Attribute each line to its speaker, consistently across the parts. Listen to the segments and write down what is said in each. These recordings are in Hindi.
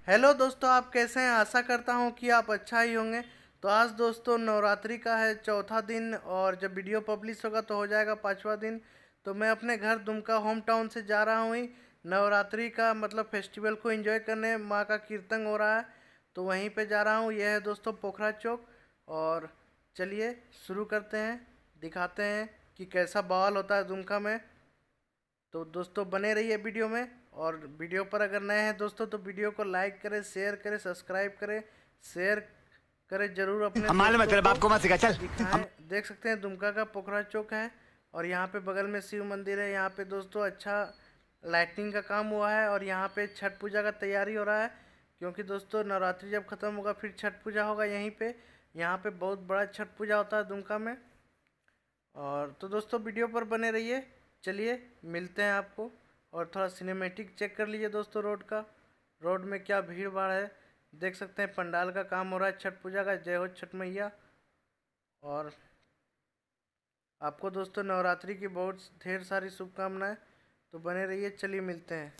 Speaker 1: हेलो दोस्तों, आप कैसे हैं। आशा करता हूं कि आप अच्छा ही होंगे। तो आज दोस्तों नवरात्रि का है चौथा दिन और जब वीडियो पब्लिश होगा तो हो जाएगा पांचवा दिन। तो मैं अपने घर दुमका होम टाउन से जा रहा हूँ नवरात्रि का मतलब फेस्टिवल को एंजॉय करने। माँ का कीर्तन हो रहा है तो वहीं पे जा रहा हूँ। यह है दोस्तों पोखरा चौक। और चलिए शुरू करते हैं, दिखाते हैं कि कैसा बवाल होता है दुमका में। तो दोस्तों बने रहिए वीडियो में। और वीडियो पर अगर नए हैं दोस्तों तो वीडियो को लाइक करें, शेयर करें, सब्सक्राइब करें, शेयर करें जरूर अपने
Speaker 2: मालूम है
Speaker 1: दोस्तों
Speaker 2: तेरे बाप को मत सिखा चल।
Speaker 1: दिखाएं। देख सकते हैं दुमका का पोखरा चौक है और यहाँ पे बगल में शिव मंदिर है। यहाँ पे दोस्तों अच्छा लाइटिंग का काम हुआ है और यहाँ पे छठ पूजा का तैयारी हो रहा है क्योंकि दोस्तों नवरात्रि जब ख़त्म होगा फिर छठ पूजा होगा यहीं पे। यहाँ पे बहुत बड़ा छठ पूजा होता है दुमका में। और तो दोस्तों वीडियो पर बने रहिए। चलिए मिलते हैं आपको। और थोड़ा सिनेमैटिक चेक कर लीजिए दोस्तों रोड में क्या भीड़ भाड़ है। देख सकते हैं पंडाल का काम हो रहा है छठ पूजा का। जय हो छठ मैया। और आपको दोस्तों नवरात्रि की बहुत ढेर सारी शुभकामनाएं। तो बने रहिए, चलिए मिलते हैं।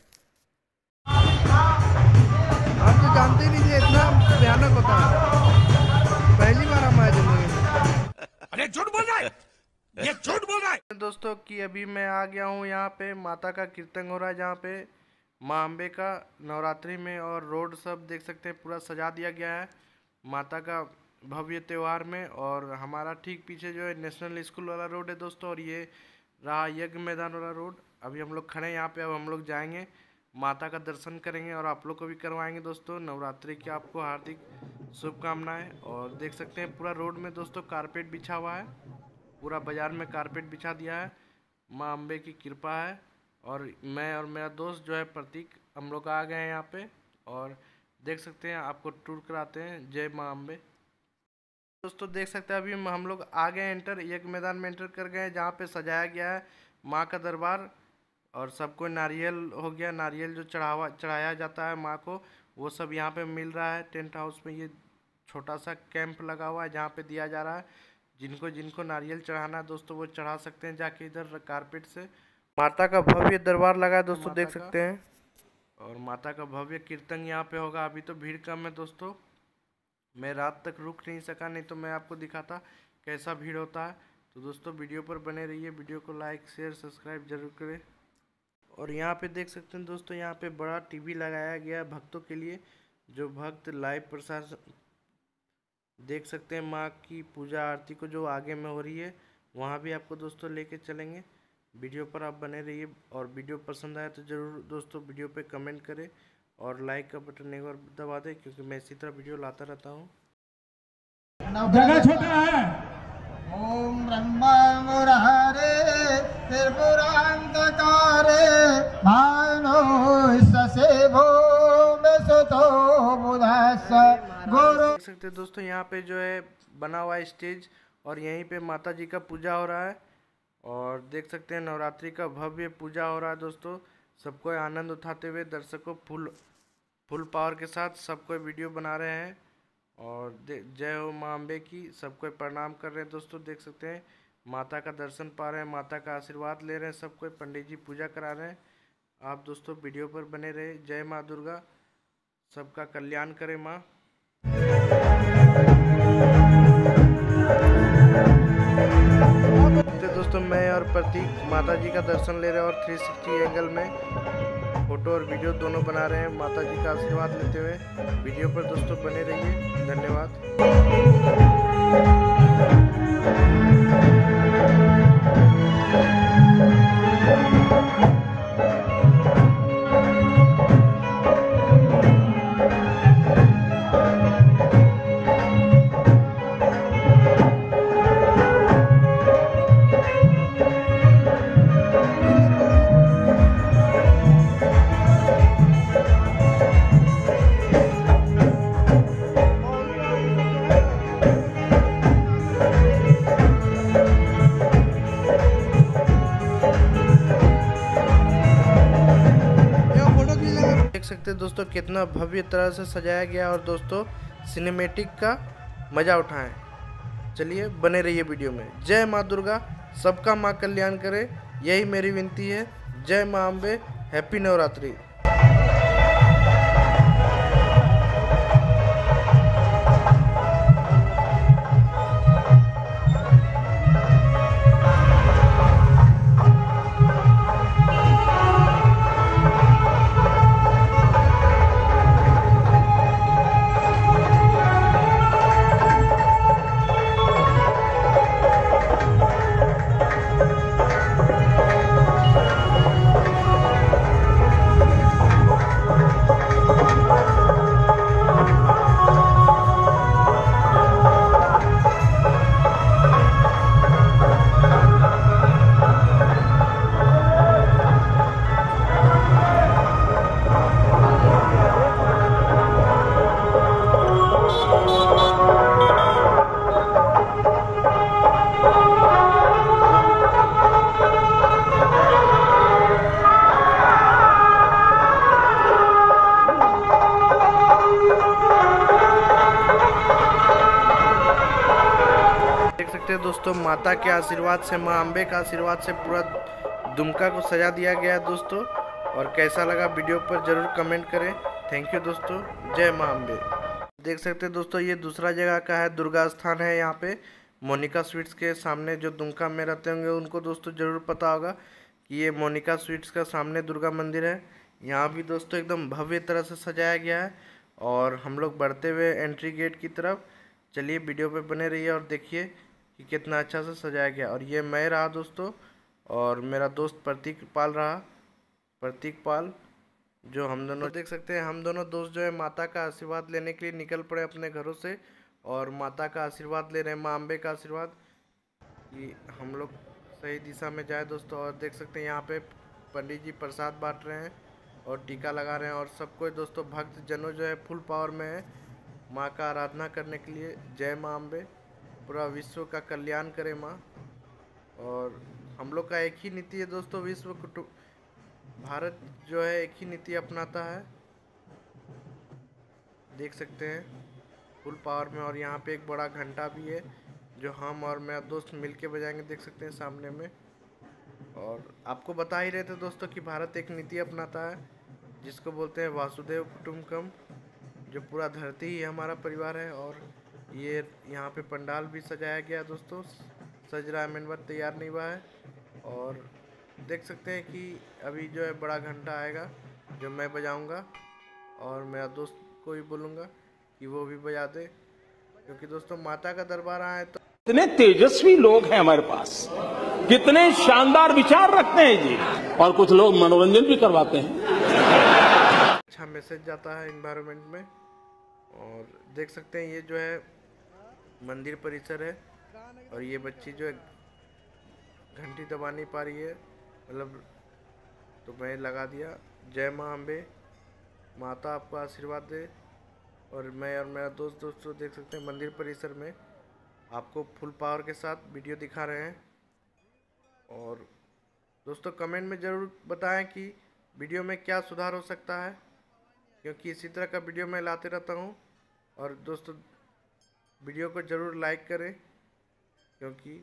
Speaker 3: आप तो जानते ही नहीं थे इतना भयानक होता है। पहली बार हम आए जिंदगी में।
Speaker 2: अरे झूठ बोल रहा है, ये झूठ बोल रहा है।
Speaker 1: दोस्तों कि अभी मैं आ गया हूँ यहाँ पे माता का कीर्तन हो रहा है जहाँ पे माँ अम्बे का नवरात्रि में। और रोड सब देख सकते हैं पूरा सजा दिया गया है माता का भव्य त्यौहार में। और हमारा ठीक पीछे जो है नेशनल स्कूल वाला रोड है दोस्तों और ये रहा यज्ञ मैदान वाला रोड। अभी हम लोग खड़े हैं यहाँ पे। अब हम लोग जाएंगे माता का दर्शन करेंगे और आप लोग को भी करवाएंगे दोस्तों। नवरात्रि की आपको हार्दिक शुभकामनाएं। और देख सकते हैं पूरा रोड में दोस्तों कारपेट बिछा हुआ है। पूरा बाजार में कारपेट बिछा दिया है। माँ अम्बे की कृपा है। और मैं और मेरा दोस्त जो है प्रतीक, हम लोग आ गए हैं यहाँ पे। और देख सकते हैं आपको टूर कराते हैं। जय माँ अम्बे। दोस्तों देख सकते हैं अभी हम लोग आ गए एंटर यज्ञ मैदान में एंटर कर गए जहाँ पे सजाया गया है माँ का दरबार। और सबको नारियल हो गया, नारियल जो चढ़ाया जाता है माँ को वो सब यहाँ पे मिल रहा है। टेंट हाउस में ये छोटा सा कैंप लगा हुआ है जहाँ पे दिया जा रहा है। जिनको जिनको नारियल चढ़ाना है दोस्तों वो चढ़ा सकते हैं जाके इधर कारपेट से। माता का भव्य दरबार लगा है दोस्तों, देख सकते हैं। और माता का भव्य कीर्तन यहाँ पे होगा। अभी तो भीड़ कम है दोस्तों, मैं रात तक रुक नहीं सका, नहीं तो मैं आपको दिखाता कैसा भीड़ होता है। तो दोस्तों वीडियो पर बने रहिए, वीडियो को लाइक शेयर सब्सक्राइब जरूर करें। और यहाँ पे देख सकते हैं दोस्तों यहाँ पे बड़ा टीवी लगाया गया है भक्तों के लिए, जो भक्त लाइव प्रसारण देख सकते हैं। माँ की पूजा आरती को जो आगे में हो रही है वहाँ भी आपको दोस्तों लेके चलेंगे। वीडियो पर आप बने रहिए। और वीडियो पसंद आए तो ज़रूर दोस्तों वीडियो पे कमेंट करें और लाइक का बटन एक बार दबा दें क्योंकि मैं इसी तरह वीडियो लाता रहता हूँ।
Speaker 4: जगह छोटा है।
Speaker 5: ओम ब्रह्मा मुरारे त्रिपुरांतकारे भानो ससे भूम सुतो बुधास गुरु।
Speaker 1: देख सकते हैं दोस्तों यहाँ पे जो है बना हुआ है स्टेज और यहीं पे माता जी का पूजा हो रहा है। और देख सकते हैं नवरात्रि का भव्य पूजा हो रहा है दोस्तों। सबको आनंद उठाते हुए दर्शकों फुल पावर के साथ सबको वीडियो बना रहे हैं। और जय हो माँ अम्बे की, सबको प्रणाम कर रहे हैं दोस्तों। देख सकते हैं माता का दर्शन पा रहे हैं, माता का आशीर्वाद ले रहे हैं, सबको पंडित जी पूजा करा रहे हैं। आप दोस्तों वीडियो पर बने रहे। जय माँ दुर्गा, सबका कल्याण करे माँ। दोस्तों मैं और प्रतीक माता जी का दर्शन ले रहे हैं और 360 एंगल में फोटो और वीडियो दोनों बना रहे हैं माता जी का आशीर्वाद लेते हुए। वीडियो पर दोस्तों बने रहिए, धन्यवाद। देख सकते हैं दोस्तों कितना भव्य तरह से सजाया गया और दोस्तों सिनेमैटिक का मज़ा उठाएं। चलिए बने रहिए वीडियो में। जय माँ दुर्गा, सबका माँ कल्याण करे, यही मेरी विनती है। जय माँ अम्बे, हैप्पी नवरात्रि। दोस्तों माता के आशीर्वाद से, माँ अम्बे का आशीर्वाद से पूरा दुमका को सजा दिया गया है दोस्तों। और कैसा लगा वीडियो पर ज़रूर कमेंट करें। थैंक यू दोस्तों, जय माँ अम्बे। देख सकते हैं दोस्तों ये दूसरा जगह का है, दुर्गा स्थान है यहाँ पे मोनिका स्वीट्स के सामने। जो दुमका में रहते होंगे उनको दोस्तों ज़रूर पता होगा कि ये मोनिका स्वीट्स का सामने दुर्गा मंदिर है। यहाँ भी दोस्तों एकदम भव्य तरह से सजाया गया है। और हम लोग बढ़ते हुए एंट्री गेट की तरफ, चलिए वीडियो पे बने रहिए और देखिए कि कितना अच्छा से सजाया गया। और ये मैं रहा दोस्तों और मेरा दोस्त प्रतीक पाल रहा, प्रतीक पाल, जो हम दोनों देख सकते हैं। हम दोनों दोस्त जो है माता का आशीर्वाद लेने के लिए निकल पड़े अपने घरों से और माता का आशीर्वाद ले रहे हैं, माँ अम्बे का आशीर्वाद कि हम लोग सही दिशा में जाए दोस्तों। और देख सकते हैं यहाँ पे पंडित जी प्रसाद बांट रहे हैं और टीका लगा रहे हैं। और सबको दोस्तों भक्त जनों जो है फुल पावर में है माँ का आराधना करने के लिए। जय माँ अम्बे, पूरा विश्व का कल्याण करे माँ। और हम लोग का एक ही नीति है दोस्तों, विश्व कुटुंब, भारत जो है एक ही नीति अपनाता है, देख सकते हैं फुल पावर में। और यहाँ पे एक बड़ा घंटा भी है जो हम और मेरा दोस्त मिलके बजाएंगे, देख सकते हैं सामने में। और आपको बता ही रहे थे दोस्तों कि भारत एक नीति अपनाता है जिसको बोलते हैं वासुदेव कुटुंबकम, जो पूरा धरती ही हमारा परिवार है। और ये यहाँ पे पंडाल भी सजाया गया दोस्तों, सज रहा है, मेनबत तैयार नहीं हुआ है। और देख सकते हैं कि अभी जो है बड़ा घंटा आएगा जो मैं बजाऊंगा और मेरा दोस्त को भी बोलूँगा कि वो भी बजा दे, क्योंकि दोस्तों माता का दरबार आया है तो।
Speaker 2: कितने तेजस्वी लोग हैं हमारे पास, कितने शानदार विचार रखते हैं जी, और कुछ लोग मनोरंजन भी करवाते हैं।
Speaker 1: अच्छा मैसेज जाता है एनवायरनमेंट में। और देख सकते हैं ये जो है मंदिर परिसर है और ये बच्ची जो है घंटी दबा नहीं पा रही है, मतलब तो मैं लगा दिया। जय माँ अम्बे, माता आपको आशीर्वाद दे। और मैं और मेरा दोस्तों देख सकते हैं मंदिर परिसर में आपको फुल पावर के साथ वीडियो दिखा रहे हैं। और दोस्तों कमेंट में ज़रूर बताएं कि वीडियो में क्या सुधार हो सकता है, क्योंकि इसी तरह का वीडियो मैं लाते रहता हूं। और दोस्तों वीडियो को ज़रूर लाइक करें, क्योंकि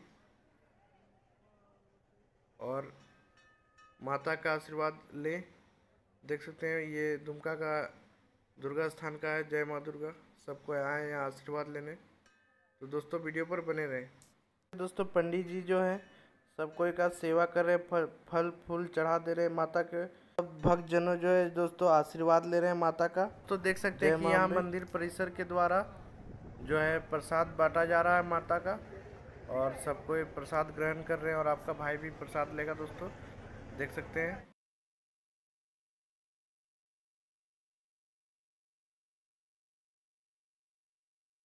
Speaker 1: और माता का आशीर्वाद लें। देख सकते हैं ये दुमका का दुर्गा स्थान का है। जय माँ दुर्गा, सबको आए यहाँ आशीर्वाद लेने। तो दोस्तों वीडियो पर बने रहें। दोस्तों पंडित जी जो है सब कोई का सेवा कर रहे, फल फूल चढ़ा दे रहे माता के। सब भक्त जनों जो है दोस्तों आशीर्वाद ले रहे हैं माता का। तो देख सकते हैं कि यहाँ मंदिर परिसर के द्वारा जो है प्रसाद बांटा जा रहा है माता का, और सब कोई प्रसाद ग्रहण कर रहे हैं। और आपका भाई भी प्रसाद लेगा दोस्तों, देख सकते हैं।